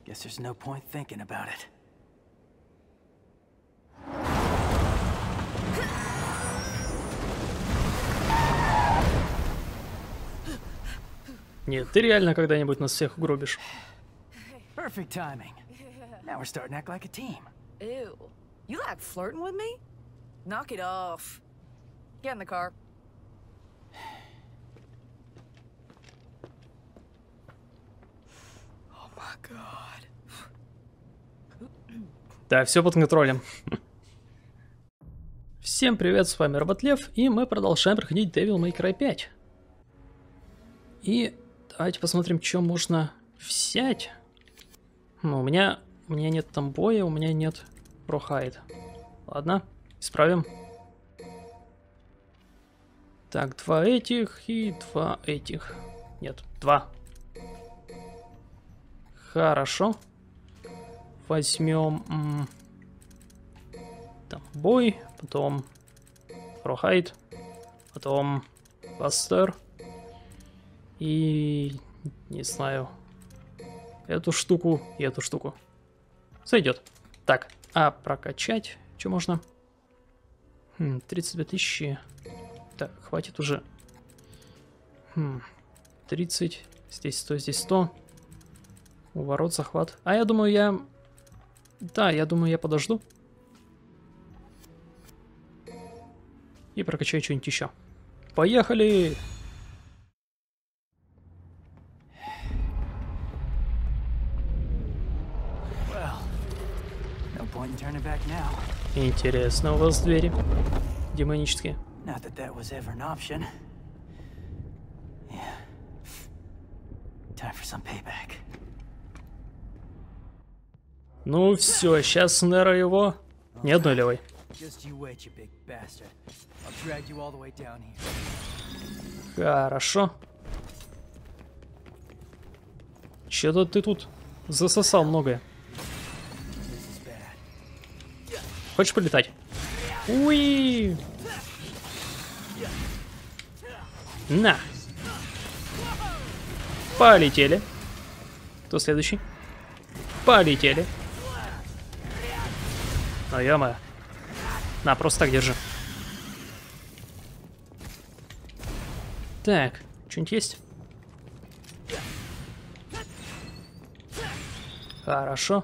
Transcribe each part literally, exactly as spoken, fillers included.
Guess there's no point thinking about it. Нет, ты реально когда-нибудь нас всех угробишь. Perfect timing. Now we're starting to act like a team. Ew. You like flirting with me? Knock it off. Get in the car. Oh my god. Да, все под контролем. Всем привет, с вами Роботлев, и мы продолжаем проходить Devil May Cry пять. И давайте посмотрим, что можно взять. Ну, у меня, у меня нет там боя, у меня нет прохайд. Ладно, исправим. Так, два этих и два этих. Нет, два. Хорошо. Возьмем там бой, потом прохайд, потом бастер и не знаю, эту штуку и эту штуку. Сойдет. Так, а прокачать что можно? Хм, тридцать две тысячи. Так, хватит уже. Хм, тридцать. Здесь сто, здесь сто. У ворот захват. А я думаю, я... Да, я думаю, я подожду. И прокачаю что-нибудь еще. Поехали! Well, no point in turning back now. Интересно, у вас двери демонические. Not that that was ever an option. Yeah. Time for some payback. Ну все, сейчас Неро его... Ни одной левой. Just you wait, you big bastard. I'll drag you all the way down here. Хорошо. Че-то ты тут засосал многое. This is bad. Хочешь полетать? Уи! На! Полетели. Кто следующий? Полетели. Ну, ё-моё. На, просто так держи. Так, что-нибудь есть? Хорошо.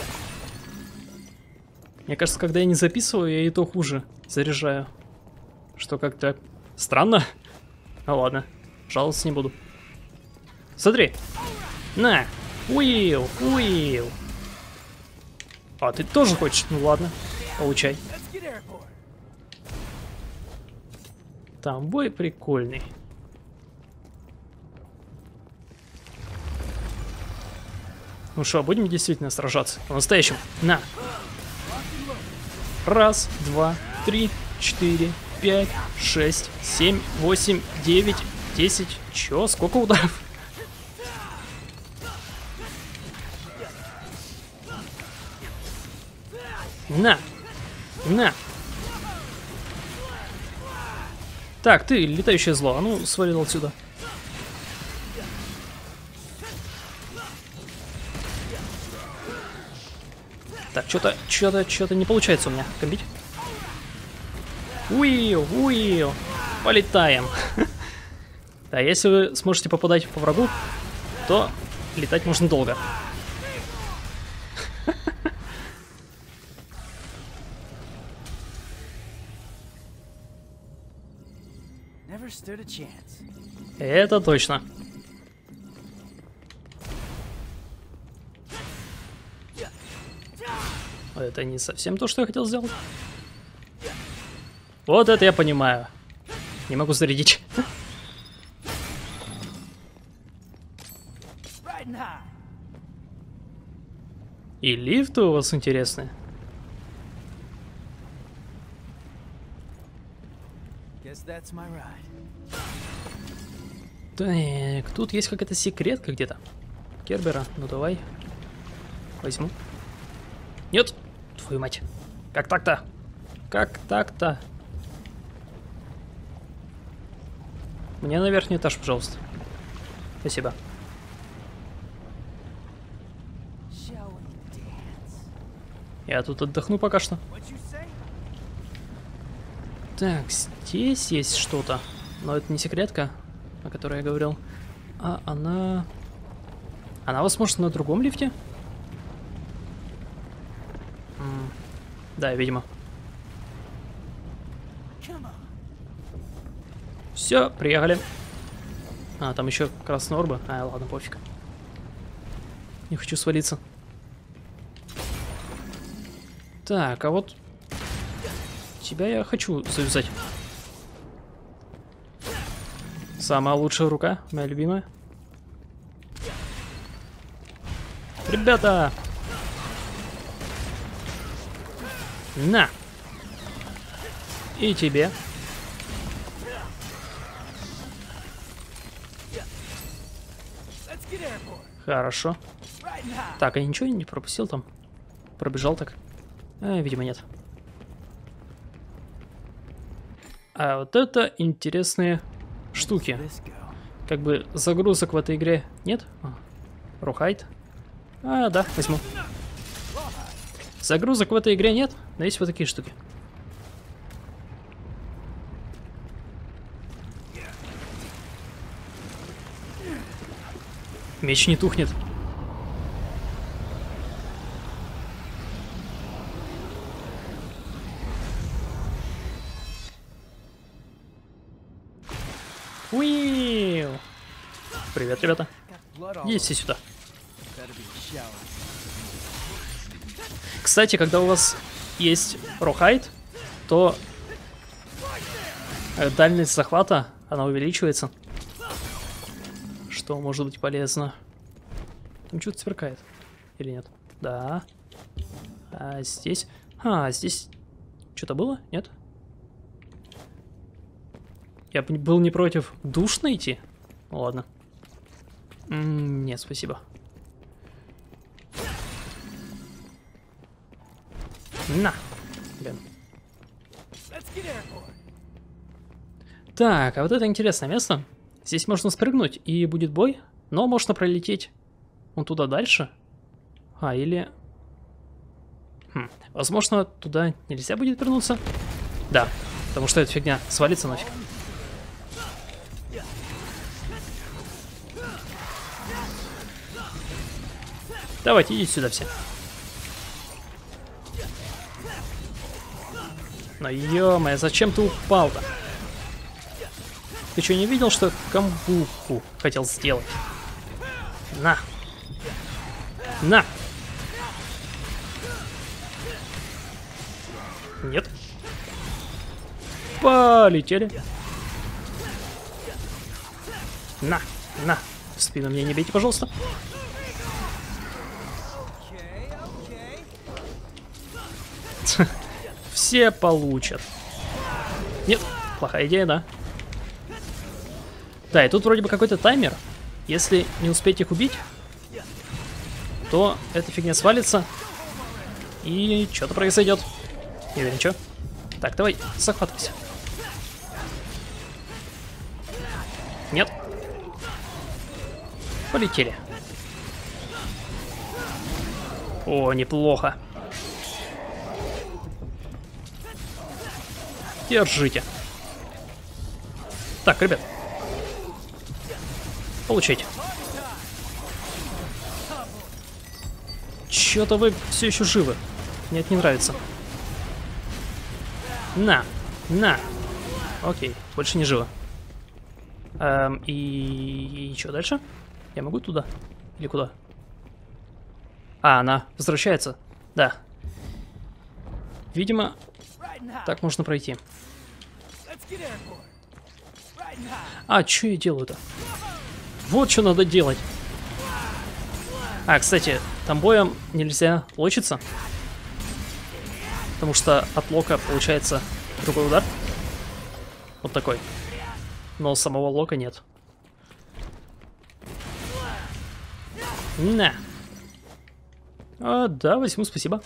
Мне кажется, когда я не записываю, я и то хуже заряжаю. Что как-то странно. Ну ладно, жаловаться не буду. Смотри. На. Уил, Уил. А, ты тоже хочешь? Ну ладно, получай. Там бой прикольный. Ну что, будем действительно сражаться? По-настоящему. На. Раз, два, три, четыре, пять, шесть, семь, восемь, девять, десять. Чё? Сколько ударов? На! На! Так, ты, летающее зло, а ну, свалил отсюда. Так, что-то, что-то, что-то не получается у меня комбить. Уил, уил. Полетаем. Да, если вы сможете попадать по врагу, то летать можно долго. Stood a chance. Это точно. Это не совсем то, что я хотел сделать. Вот это я понимаю. Не могу зарядить. И лифты у вас интересные. Guess that's my ride. Так, тут есть какая-то секретка где-то. Кербера, ну давай. Возьму. Нет, твою мать. Как так-то? Как так-то? Мне на верхний этаж, пожалуйста. Спасибо. Shut Я тут отдохну пока что. Так, здесь есть что-то. Но это не секретка, о которой я говорил. А она... Она, возможно, на другом лифте? М да, видимо. Все, приехали. А, там еще красная орба. А, ладно, пофиг. Не хочу свалиться. Так, а вот... Тебя я хочу завязать. Самая лучшая рука, моя любимая. Ребята! На! И тебе. Хорошо. Так, я ничего не пропустил там? Пробежал так? А, видимо, нет. А вот это интересные штуки. Как бы загрузок в этой игре нет? Рухайт. А, да, возьму. Загрузок в этой игре нет, но есть вот такие штуки. Меч не тухнет. Уиу! Привет, ребята. Едьте сюда. Кстати, когда у вас есть рухайт, то дальность захвата, она увеличивается. Что может быть полезно? Там что-то сверкает. Или нет? Да. А здесь... А, здесь... Что-то было? Нет? Я был не против душ найти? Ну, ладно. М-м, нет, спасибо. На! Блин. Так, а вот это интересное место. Здесь можно спрыгнуть, и будет бой, но можно пролететь вон туда дальше. А, или... Хм, возможно, туда нельзя будет вернуться? Да, потому что эта фигня свалится нафиг. Давайте, идите сюда все. Ну ё-моё, зачем ты упал-то? Ты что, не видел, что камбуку хотел сделать? На! На! Нет. Полетели. На! На! В спину мне не бейте, пожалуйста. Все получат. Нет, плохая идея, да? Да, и тут вроде бы какой-то таймер. Если не успеть их убить, то эта фигня свалится. И что-то произойдет. Не уверен, что. Так, давай, захватывайся. Нет. Полетели. О, неплохо. Держите. Так, ребят. Получайте. Чё-то вы все еще живы. Мне это не нравится. На, на. Окей, больше не живо. Эм, и... и что дальше? Я могу туда? Или куда? А, она возвращается. Да. Видимо, так можно пройти. А, что я делаю-то? Вот что надо делать. А, кстати, там боем нельзя лочиться. Потому что от лока получается другой удар. Вот такой. Но самого лока нет. На. А, да, возьму, спасибо.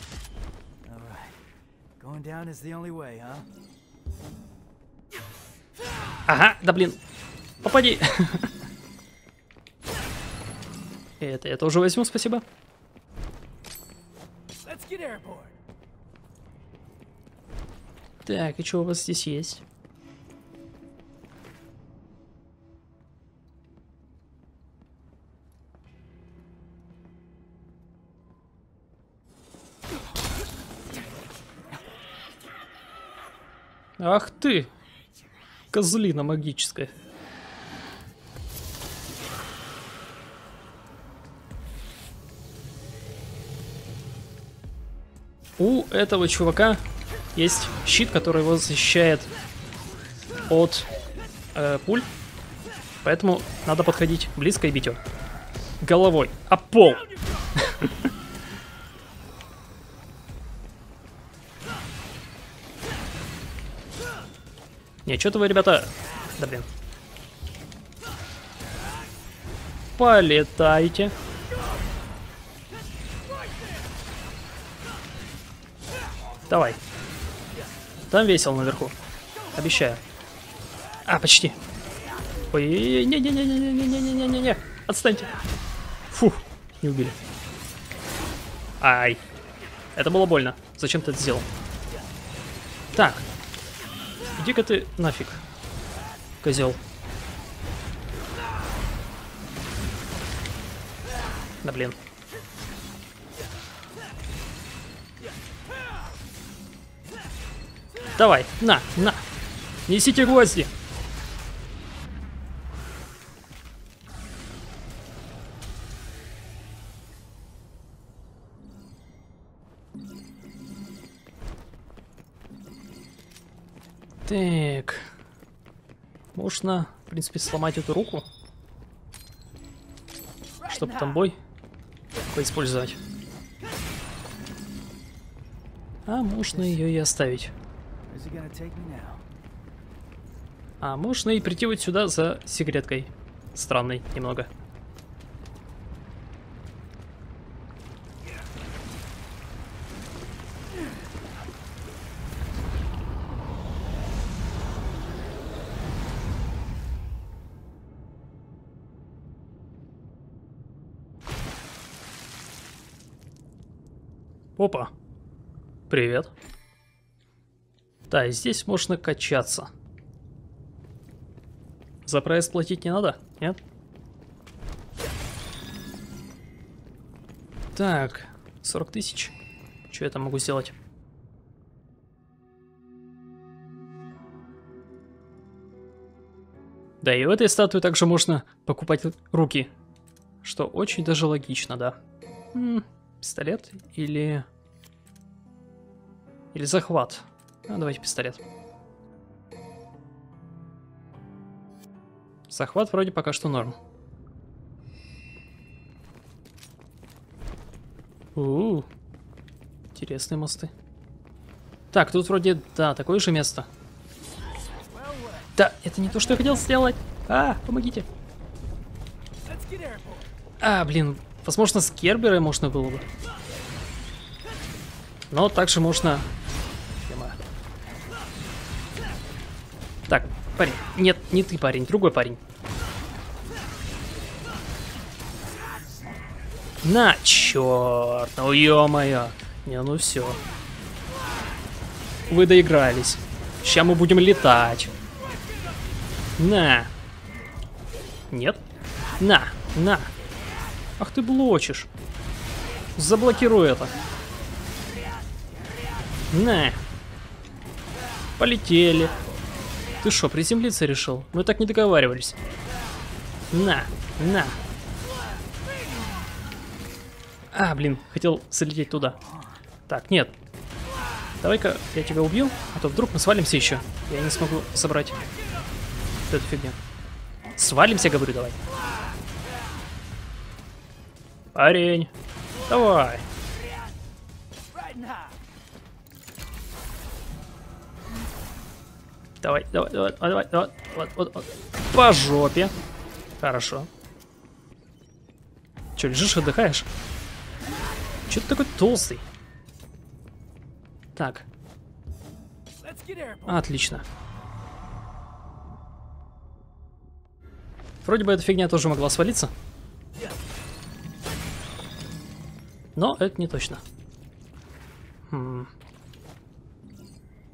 Ага, да блин. Попади. Это я тоже возьму, спасибо. Так, и что у вас здесь есть? Ах ты, козлина магическая. У этого чувака есть щит, который его защищает от э, пуль. Поэтому надо подходить близко и бить его головой об пол. Не, что-то вы, ребята... Да блин. Полетайте. Давай. Там весело наверху. Обещаю. А, почти. Ой, не-не-не-не-не-не-не-не-не-не. Отстаньте. Фух, не убили. Ай. Это было больно. Зачем ты это сделал? Так. Иди-ка ты нафиг, козел. Да блин. Давай, на, на. Несите гвозди. Так. Можно, в принципе, сломать эту руку, чтобы там бой поиспользовать. А можно ее и оставить. А можно и прийти вот сюда за сигареткой. Странной немного. Опа. Привет. Да, и здесь можно качаться. За проезд платить не надо? Нет? Так, сорок тысяч. Что я там могу сделать? Да, и у этой статуи также можно покупать руки. Что очень даже логично, да. М-м, пистолет или... Или захват. А, давайте пистолет. Захват вроде пока что норм. У-у-у. Интересные мосты. Так, тут вроде, да, такое же место. Да, это не то, что я хотел сделать. А, помогите. А, блин, возможно, с Кербера можно было бы. Но также можно... Так, парень. Нет, не ты, парень, другой парень. На, черт, ну ё-моё. Не, ну все. Вы доигрались. Сейчас мы будем летать. На. Нет? На, на. Ах ты блочишь. Заблокируй это. На. Полетели. Ты что, приземлиться решил? Мы так не договаривались. На, на. А, блин, хотел залететь туда. Так, нет. Давай-ка я тебя убью, а то вдруг мы свалимся еще. Я не смогу собрать вот эту фигню. Свалимся, говорю, давай. Парень, давай. Давай, давай, давай, давай, давай, вот, вот, вот. По жопе. Хорошо. Че, лежишь, отдыхаешь? Че ты такой толстый? Так. Отлично. Вроде бы эта фигня тоже могла свалиться. Но это не точно. Хм.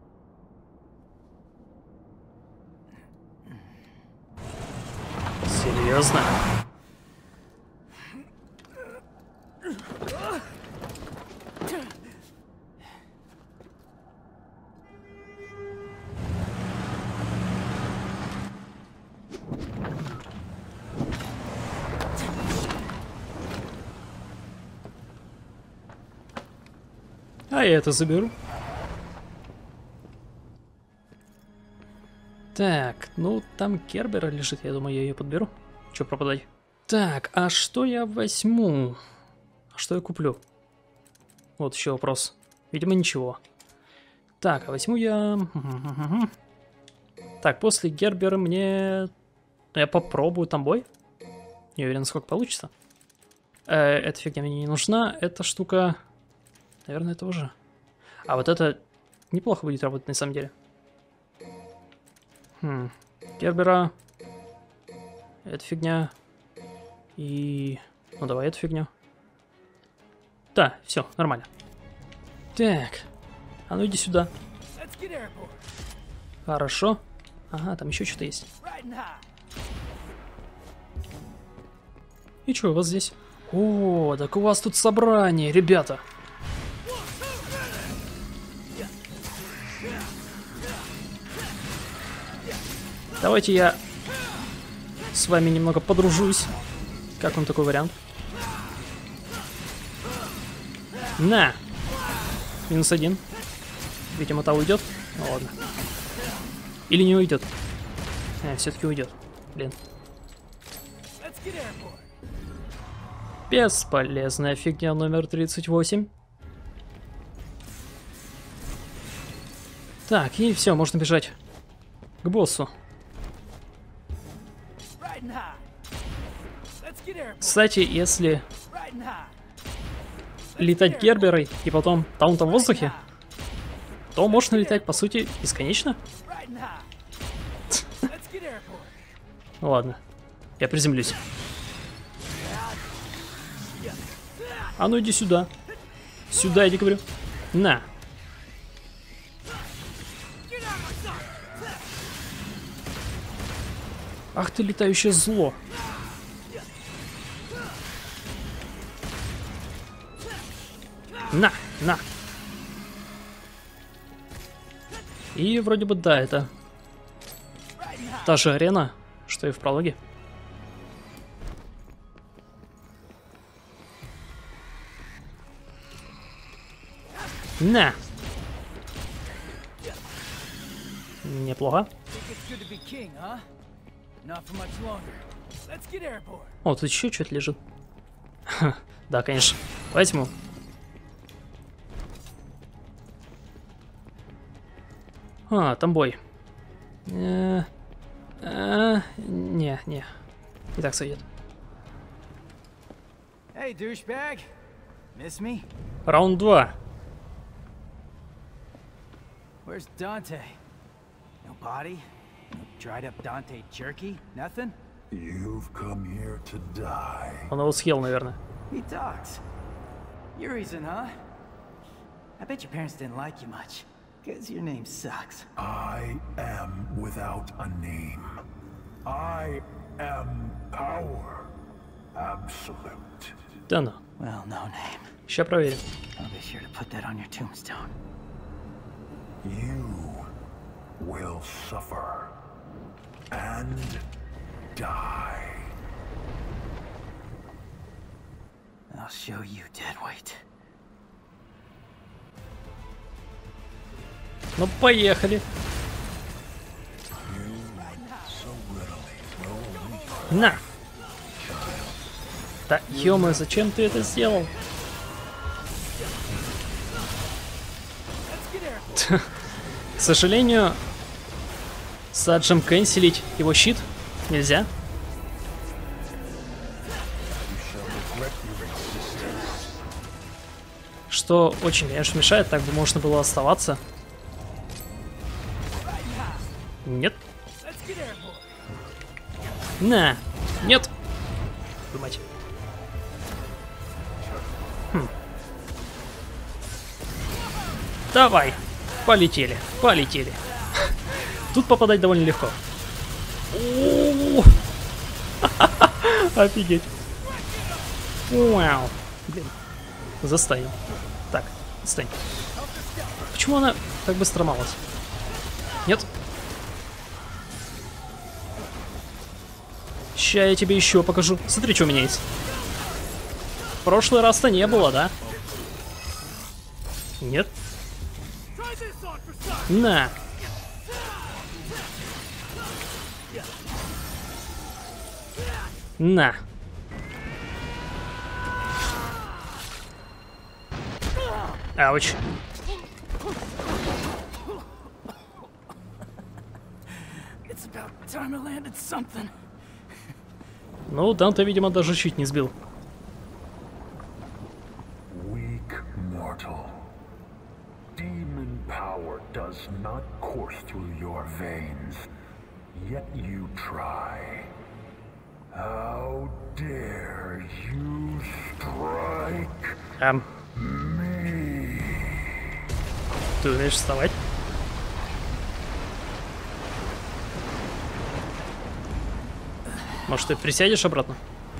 Серьезно? А я это заберу. Так, ну там Кербера лежит, я думаю, я ее подберу. Че пропадать? Так, а что я возьму? А что я куплю? Вот еще вопрос. Видимо, ничего. Так, а возьму я... Так, после Гербера мне... Я попробую там бой. Не уверен, сколько получится. Э, эта фигня мне не нужна. Эта штука... Наверное, тоже. А вот это неплохо будет работать на самом деле. Хм. Гербера. Эта фигня. И... Ну давай эту фигню. Да, все, нормально. Так. А ну иди сюда. Хорошо. Ага, там еще что-то есть. И что у вас здесь? О, так у вас тут собрание, ребята. Давайте я с вами немного подружусь. Как вам такой вариант? На! Минус один. Видимо, та уйдет. Ну ладно. Или не уйдет. А, все-таки уйдет. Блин. Бесполезная фигня номер тридцать восемь. Так, и все, можно бежать к боссу. Кстати, если летать Герберой и потом таунтом в воздухе, то можно летать, по сути, бесконечно. Ну ладно, я приземлюсь. А ну иди сюда. Сюда, иди, говорю. На. Ах ты, летающее зло. На, на. И вроде бы да, это та же арена, что и в прологе. На. Неплохо. О, тут еще что-то лежит. Да, конечно. Возьму. А, там бой. Э, э, не, не. И так сойдет. Hey, douchebag. Miss me? Раунд два. Where's Dante? No body? No dried up Dante jerky? Nothing? You've come here to die. Он его съел, наверное. He talks. Your reason, huh? I bet your parents didn't like you much. Cause your name sucks. I am without a name. I am power. Absolute. Да ну. Well, no name. Сейчас проверим. I'll be sure to put that on your tombstone. You will suffer and die. I'll show you dead weight. Ну, поехали. На. Да, ё-моё, зачем ты это сделал? К сожалению, Саджем канцелить его щит нельзя. Что очень, конечно, мешает, так бы можно было оставаться. Нет. На. Нет. Думать. Хм. Давай. Полетели. Полетели. Тут попадать довольно легко. Офигеть. Вау. Блин. Заставил. Так, отстань. Почему она так быстро малась? Нет? Ща я тебе еще покажу. Смотри, что у меня есть. В прошлый раз-то не было, да? Нет? На. На. Ауч. It's about time I landed something. Ну, там-то, видимо, даже чуть не сбил. Weak mortal. Demon power does not course through your veins, yet you try. How dare you strike Эм, me? ты умеешь вставать? Может, ты присядешь обратно?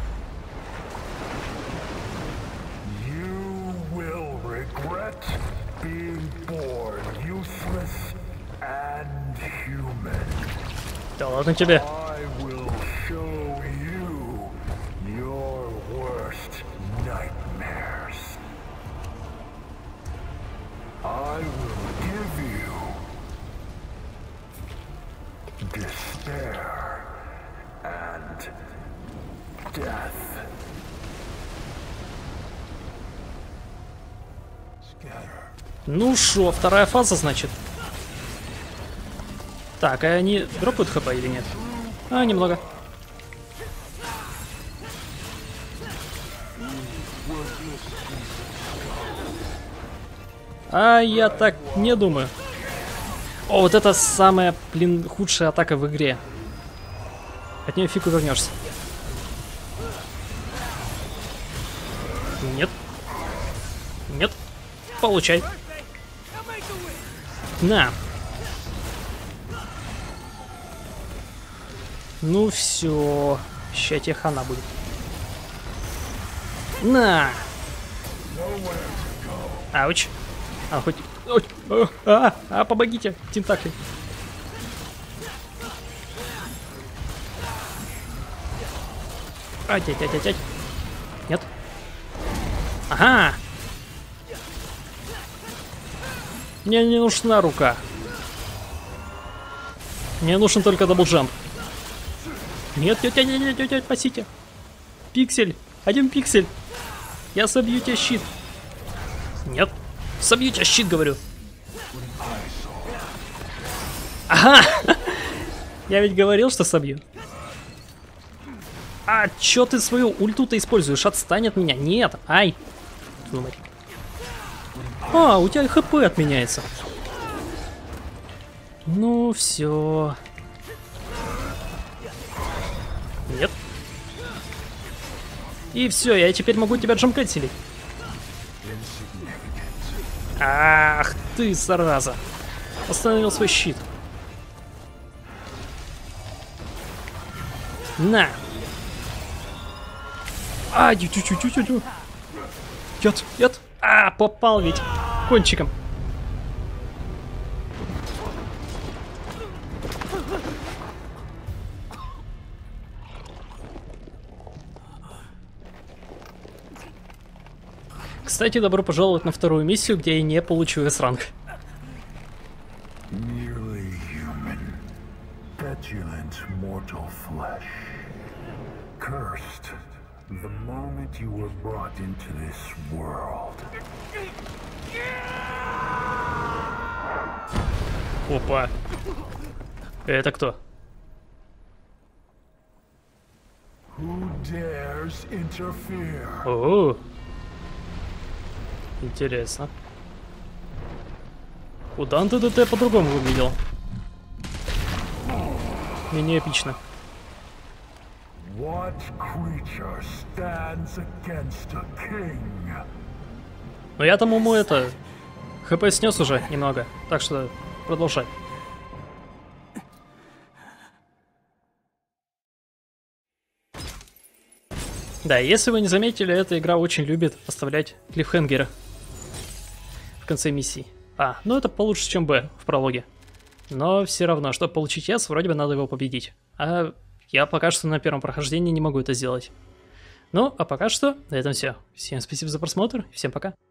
You will regret being born useless and human. Да ладно тебе. I will show you your worst nightmares. I will give you despair and death. Scatter. Ну шо, вторая фаза, значит. Так, а они дропают хп или нет? А, немного. А я так не думаю. О, вот это самая, блин, худшая атака в игре. От нее фиг увернешься. Нет. Нет. Получай. На. Ну все. Ща тебе хана будет. На. Ауч. А, хоть... Ой, а, а, а, помогите, тентакли. Ать, ать, ать, ать. Нет. Ага. Мне не нужна рука. Мне нужен только даблджамп. Нет, нет, нет, нет, нет, нет, спасите. Пиксель. Один пиксель. Я собью тебе щит. Нет. Собью тебя щит, говорю. Ага. Я ведь говорил, что собью. А чё ты свою ульту-то используешь? Отстань от меня. Нет. Ай. Думай. А, у тебя хп отменяется. Ну, все. Нет. И все, я теперь могу тебя джамканцелить. Ах ты, зараза. Остановил свой щит. На. А, тю-тю-тю-тю-тю. Нет, нет. А, попал ведь. Кончиком. Кстати, добро пожаловать на вторую миссию, где я не получу эс-ранг. Merely human, petulant mortal flesh. Cursed the moment you were brought into this world. Опа. Это кто? Who dares interfere? О, интересно. У Данте ДТ по-другому выглядел. Менее эпично. What creature stands against a king? Но я там ему это... ХП снес уже немного, так что продолжай. Да, если вы не заметили, эта игра очень любит оставлять клиффхенгеры в конце миссии. А, ну это получше, чем Б в прологе. Но все равно, чтобы получить С, вроде бы надо его победить. А я пока что на первом прохождении не могу это сделать. Ну, а пока что на этом все. Всем спасибо за просмотр, всем пока.